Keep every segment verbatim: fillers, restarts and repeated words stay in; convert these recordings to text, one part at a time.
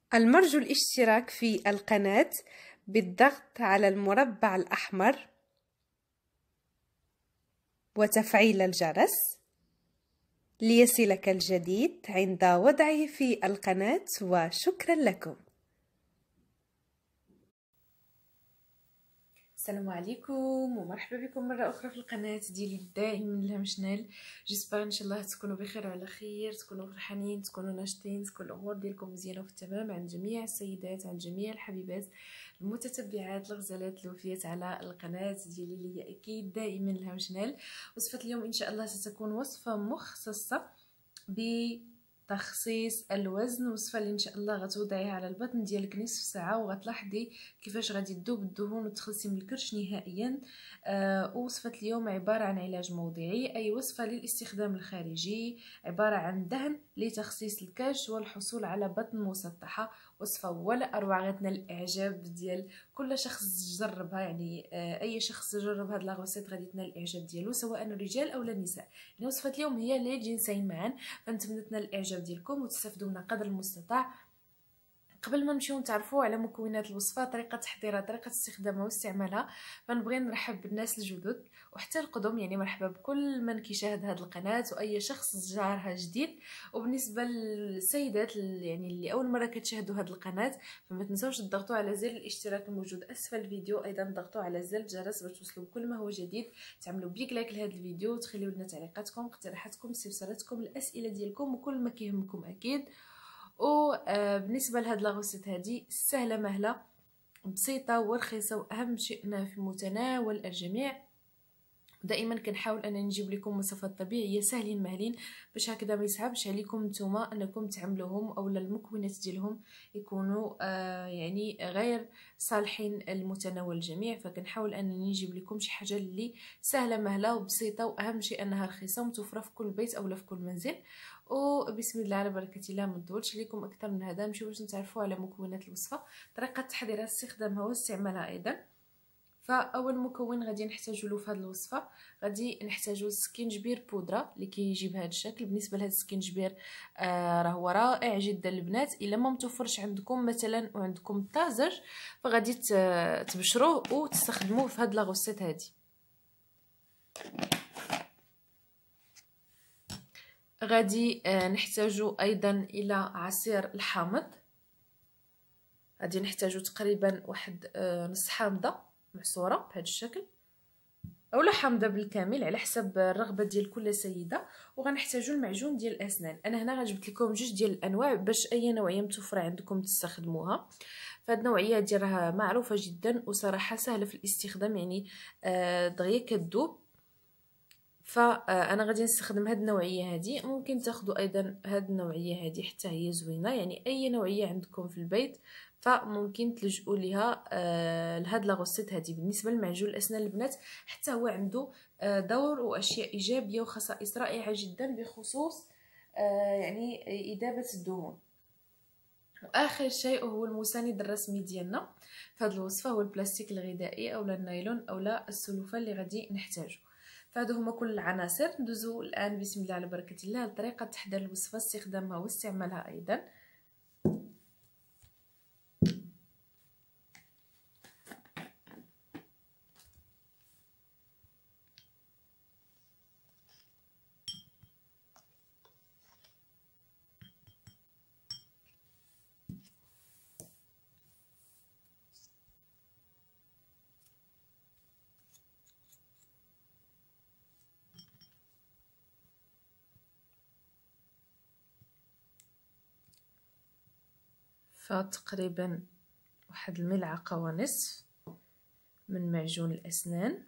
المرجو الاشتراك في القناة بالضغط على المربع الأحمر وتفعيل الجرس ليصلك الجديد عند وضعه في القناة، وشكرا لكم. السلام عليكم ومرحبا بكم مره اخرى في القناه ديالي دائما الهام شنال. جيسبر ان شاء الله تكونوا بخير وعلى خير، تكونوا فرحانين، تكونوا ناشطين، تكون الامور ديالكم مزيانه وفي التمام عند جميع السيدات، عند جميع الحبيبات المتتبعات الغزالات الوفيات على القناه ديالي اللي هي اكيد دائما الهام شنال. وصفه اليوم ان شاء الله ستكون وصفه مختصه ب تخصيص الوزن، وصفه اللي ان شاء الله غتوضعيها على البطن ديالك نصف ساعه وغتلاحظي كيفاش غادي تذوب الدهون وتخلصي من الكرش نهائيا. آه وصفه اليوم عباره عن علاج موضعي، اي وصفه للاستخدام الخارجي، عباره عن دهن لتخصيص الكرش والحصول على بطن مسطحه. وصفه ولا اروع، غتنال الاعجاب ديال كل شخص جربها، يعني آه اي شخص جرب هاد لاغوسيت غادي تنال الاعجاب ديالو سواء الرجال او النساء. يعني وصفه اليوم هي للجنسين معا، فنتمنى تنال الاعجاب ديالكم وتستافدوا منها قدر المستطاع. قبل ما نمشيو نتعرفوا على مكونات الوصفه، طريقه تحضيرها، طريقه استخدامها واستعمالها، فنبغي نرحب بالناس الجدد وحتى القدم، يعني مرحبا بكل من كيشاهد هذه القناه واي شخص جارها جديد. وبالنسبه للسيدات يعني اللي اول مره كتشاهدوا هذه القناه، فما تنساوش تضغطوا على زر الاشتراك الموجود اسفل الفيديو، ايضا ضغطوا على زر الجرس باش توصلوا بكل ما هو جديد، تعملوا بيك لايك لهذا الفيديو وتخليو لنا تعليقاتكم، اقتراحاتكم، استفساراتكم، الاسئله ديالكم وكل ما كيهمكم اكيد. وبالنسبه لهاد لاغوسيت هذه سهله مهله بسيطه ورخيصه، واهم شيء انها في متناول الجميع. دائما كنحاول انني نجيب لكم وصفات طبيعيه سهلين مهلين باش هكذا ما يصعبش عليكم نتوما انكم تعملوهم، او المكونات ديالهم يكونوا آه يعني غير صالحين لمتناول الجميع. فكنحاول انني نجيب لكم شي حاجه اللي سهله مهله وبسيطه، واهم شيء انها رخيصه ومتوفره في كل بيت او في كل منزل. وبسم الله على بركه الله، ما نطولش لكم اكثر من هذا، نمشيو باش نتعرفوا على مكونات الوصفه، طريقه تحضيرها، استخدامها واستعمالها ايضا. فاول مكون غادي نحتاجو له في هذه الوصفه، غادي نحتاجو السكينجبير بودره اللي كيجي بهذا الشكل. بالنسبه لهذا السكينجبير آه راه هو رائع جدا البنات. الا ما متوفرش عندكم مثلا وعندكم طازج، فغادي تبشروه وتستخدموه في هذه لاغوسيت هذه. غادي آه نحتاجو ايضا الى عصير الحامض، غادي نحتاجو تقريبا واحد آه نص حامضه معصوره بهذا الشكل، اولا حامضه بالكامل على حسب الرغبه ديال كل سيده. وغنحتاجوا المعجون ديال الاسنان، انا هنا غجبت لكم جوج ديال الانواع باش اي نوعيه متوفره عندكم تستخدموها. فهاد النوعيه ديال راها معروفه جدا وصراحه سهله في الاستخدام، يعني آه دغيا كتذوب. فانا غادي نستخدم هاد النوعيه هذه. ممكن تاخذوا ايضا هاد النوعيه هذه حتى هي زوينه، يعني اي نوعيه عندكم في البيت فممكن تلجؤوا ليها آه لهاد لاغوسيت هذه. بالنسبه لمعجون الاسنان البنات، حتى هو عنده آه دور واشياء ايجابيه وخصائص رائعه جدا بخصوص آه يعني اذابه الدهون. واخر شيء هو المساند الرسمي ديالنا في هذه الوصفه، هو البلاستيك الغذائي اولا النايلون اولا السلوفه اللي غادي نحتاجو. فهادو هما كل العناصر. ندوزو الان بسم الله على بركه الله لطريقه تحضير الوصفه، استخدامها واستعمالها ايضا. فتقريبا واحد الملعقه ونصف من معجون الاسنان،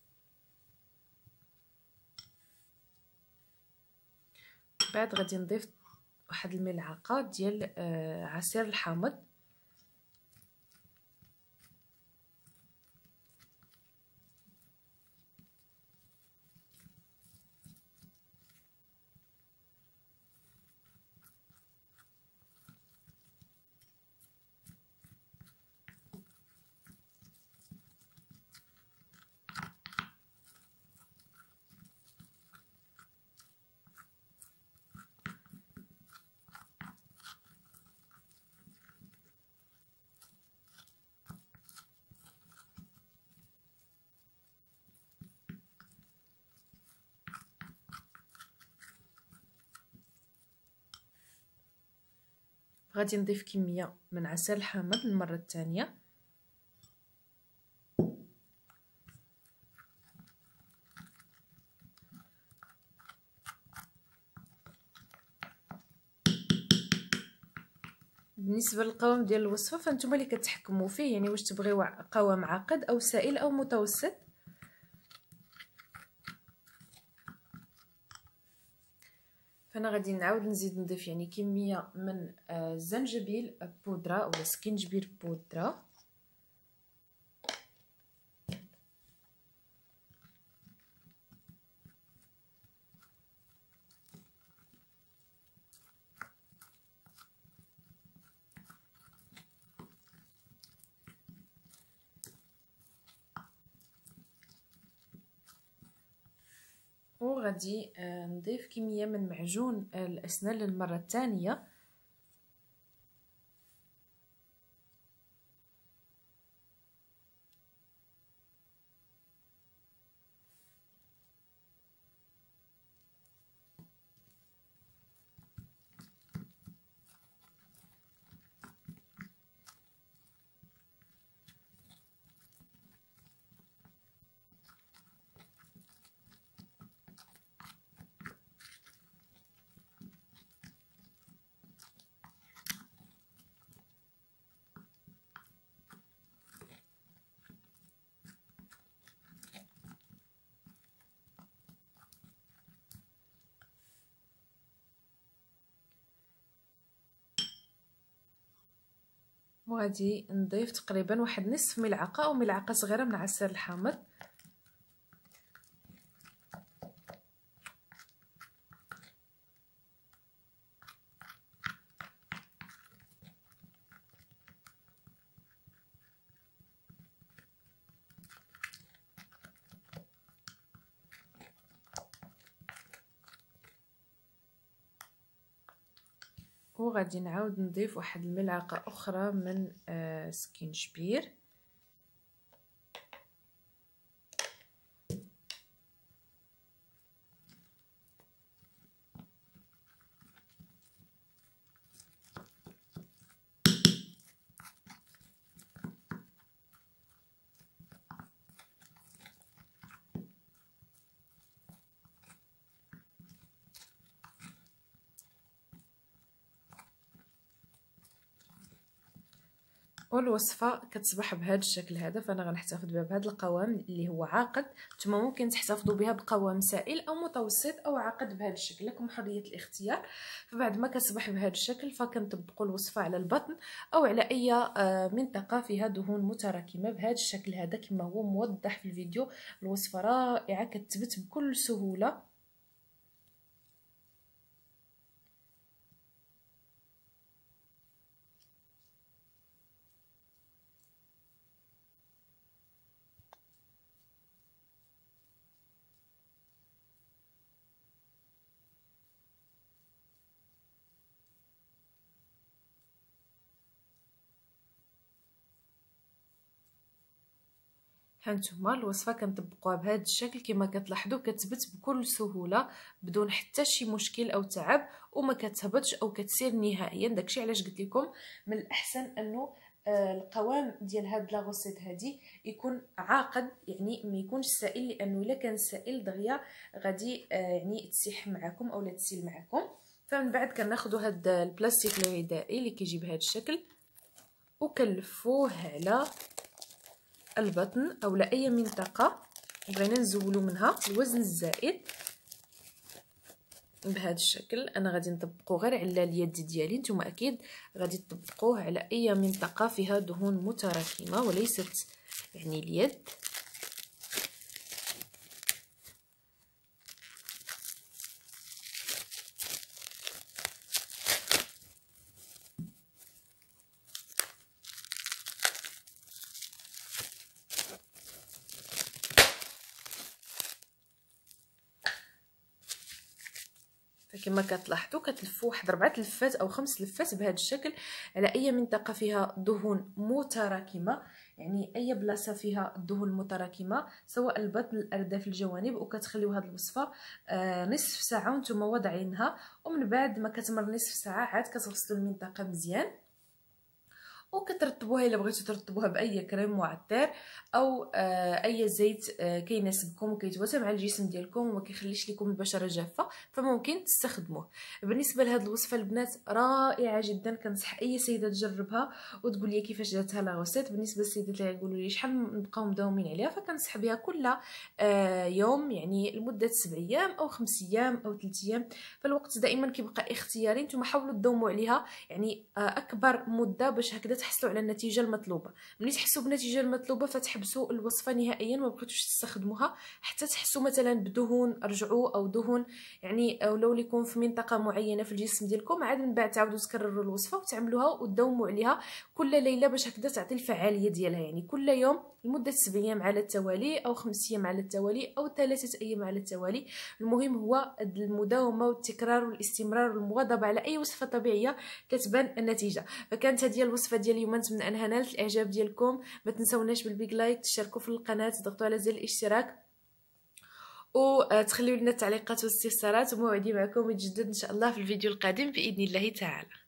بعد غادي نضيف واحد الملعقه ديال آه عصير الحامض، غادي نضيف كميه من عسل الحامض المره الثانيه. بالنسبه للقوام ديال الوصفه فانتم اللي كتحكموا فيه، يعني واش تبغيو قوام عاقد او سائل او متوسط. فانا غادي نعاود نزيد نضيف يعني كميه من الزنجبيل بودره ولا سكينجبير بودره. وغادي نضيف كميه من معجون الاسنان للمره الثانيه. وغادي نضيف تقريبا واحد نصف ملعقه او ملعقه صغيره من عسل الحامض. وغادي نعاود نضيف واحد الملعقه اخرى من آه سكينجبير. والوصفه كتصبح بهذا الشكل هذا. فانا غنحتفظ بها بهذا القوام اللي هو عاقد، نتوما ممكن تحتفظوا بها بقوام سائل او متوسط او عاقد بهذا الشكل، لكم حريه الاختيار. فبعد ما كتصبح بهذا الشكل فكنطبقوا الوصفه على البطن او على اي منطقه فيها دهون متراكمه بهذا الشكل هذا كما هو موضح في الفيديو. الوصفه رائعه كتثبت بكل سهوله. هانتوما الوصفه كنطبقوها بهذا الشكل كما كتلاحظوا كتثبت بكل سهوله بدون حتى شي مشكل او تعب، وما كتهبطش او كتسير نهائيا. داكشي علاش قلت لكم من الاحسن انه القوام ديال هاد لاغوسيت هادي يكون عاقد، يعني ما يكونش سائل، لانه الا كان سائل دغيا غادي يعني تسيح معكم اولا تسيل معكم. فمن بعد كناخذوا هاد البلاستيك الغذائي اللي كيجي بهذا الشكل وكنلفوه على البطن او لاي منطقه بغينا نزولوا منها الوزن الزائد بهذا الشكل. انا غادي نطبقه غير على اليد ديالي، نتوما اكيد غادي تطبقوه على اي منطقه فيها دهون متراكمه وليست يعني اليد. كما كتلاحظوا كتلفوا واحد اربعه لفات او خمس لفات بهذا الشكل على اي منطقه فيها دهون متراكمه، يعني اي بلاصه فيها الدهون المتراكمه سواء البطن الارداف الجوانب، وكتخليو هذه الوصفه آه نصف ساعه وانتم واضعينها، ومن بعد ما كتمر نصف ساعه عاد كتغسلوا المنطقه مزيان وكترطبوها الا بغيتو ترطبوها باي كريم معطر او آه اي زيت آه كيناسبكم وكيتواتى مع الجسم ديالكم وما كيخليش لكم البشره جافه، فممكن تستخدموه. بالنسبه لهاد الوصفه البنات رائعه جدا، كنصح اي سيده تجربها وتقول لي كيفاش دارتها لا غوسيت. بالنسبه للسيدات اللي يقولوا لي شحال نبقاو مداومين عليها، فكنصح بها كل آه يوم، يعني لمده سبع ايام او خمس ايام او ثلاث ايام، فالوقت دائما كيبقى اختياري. نتوما حاولوا تداوموا عليها يعني آه اكبر مده باش هكذا تحصلوا على النتيجه المطلوبه. ملي تحسوا بالنتيجه المطلوبه فتحبسوا الوصفه نهائيا، ما بغيتوش تستخدموها حتى تحسوا مثلا بدهون رجعوا او دهون يعني او لو ليكم في منطقه معينه في الجسم ديالكم، عاد من بعد تعاودوا تكرروا الوصفه وتعملوها وتداوموا عليها كل ليله باش هكذا تعطي الفعاليه ديالها، يعني كل يوم لمده سبع ايام على التوالي او خمس ايام على التوالي او ثلاثه ايام على التوالي. المهم هو المداومه والتكرار والاستمرار والمواظبه على اي وصفه طبيعيه كتبان النتيجه. فكانت هذه الوصفه ديال اليوم، نتمنى انها نالت الاعجاب ديالكم. ما تنسوناش بالبيك لايك، تشاركوا في القناه، تضغطوا على زر الاشتراك وتخليوا لنا التعليقات والاستفسارات، وموعدي معكم يتجدد ان شاء الله في الفيديو القادم باذن الله تعالى.